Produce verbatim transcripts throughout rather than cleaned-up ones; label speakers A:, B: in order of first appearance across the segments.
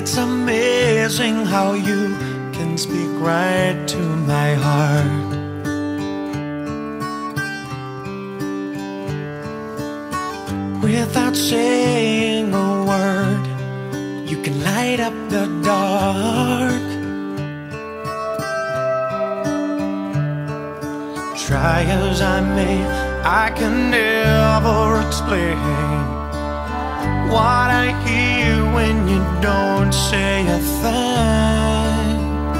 A: It's amazing how you can speak right to my heart. Without saying a word, you can light up the dark. Try as I may, I can never explain what I hear when you don't say a thing.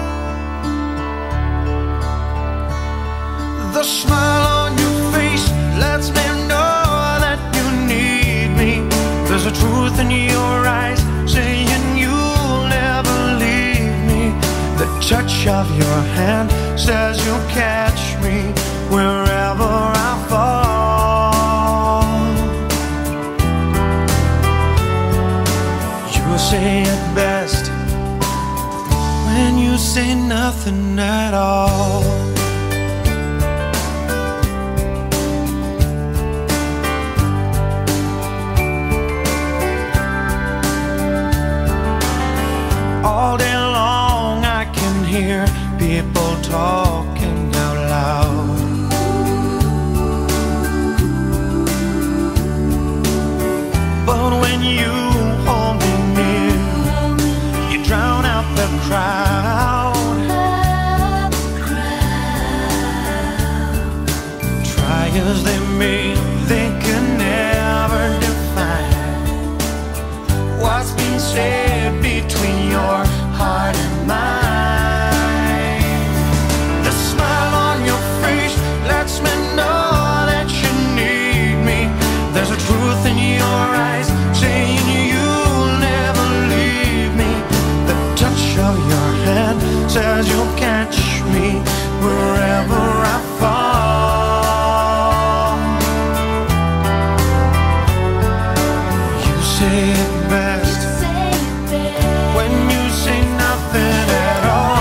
A: The smile on your face lets me know that you need me. There's a truth in your eyes saying you'll never leave me. The touch of your hand says you'll catch me wherever I fall. You say it best when you say nothing at all. All day long I can hear people talking out loud. But when you hold me near, you drown out the crowd. Try as they may, they can never define what's been said between your heart and mine. The smile on your face lets me know that you need me. There's a truth in your eyes saying you'll never leave me. The touch of your hand says you'll catch me wherever I fall. You say it best when you say nothing at all.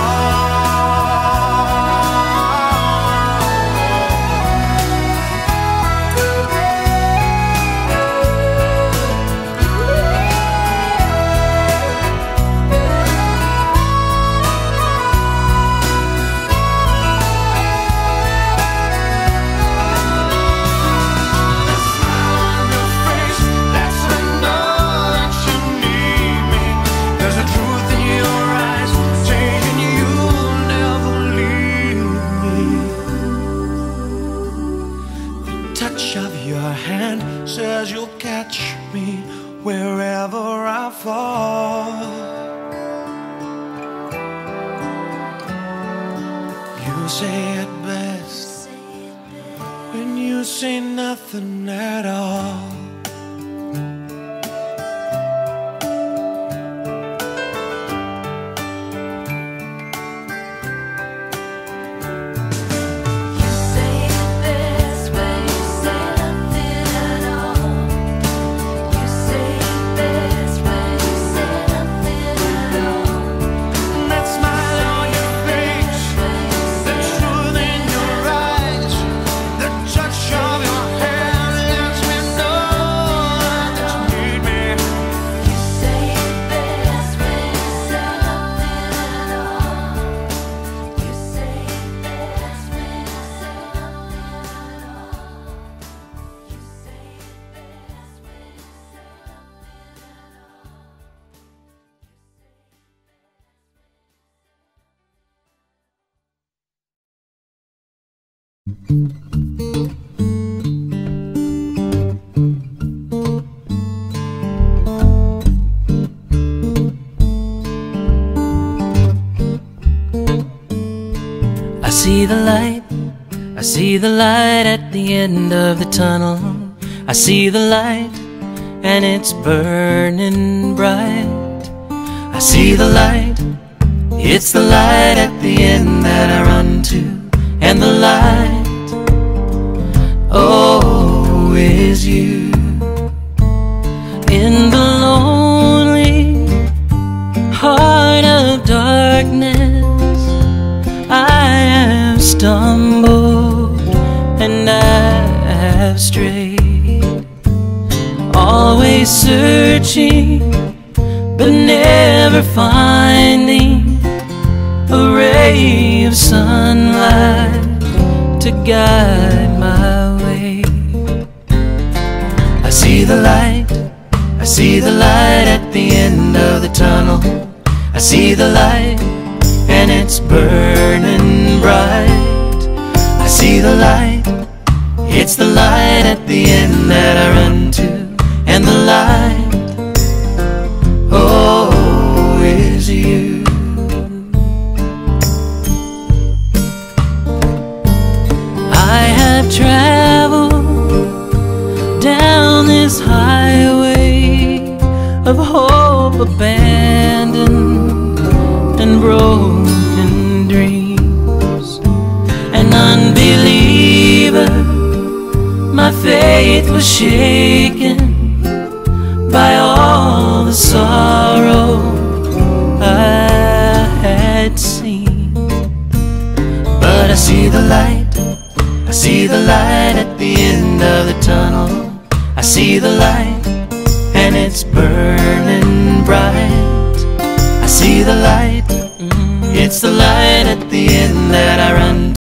A: Says you'll catch me wherever I fall. You say it best when you say nothing at all.
B: I see the light, I see the light at the end of the tunnel. I see the light and it's burning bright. I see the light, it's the light at the end that I run to. And the light, oh, is you. In the lonely heart of darkness, I have stumbled and I have strayed, always searching, but never finding a ray of sunlight to guide my way. I see the light, I see the light at the end of the tunnel. I see the light, and it's burning bright. I see the light, it's the light at the end that I run to. And the light, oh, is you. I have traveled down this highway of hope abandoned and broken dreams. An unbeliever, my faith was shaken by all the sorrow I had seen. But I see the light, I see the light at the end of the tunnel. I see the light, and it's burning bright. I see the light, it's the light at the end that I run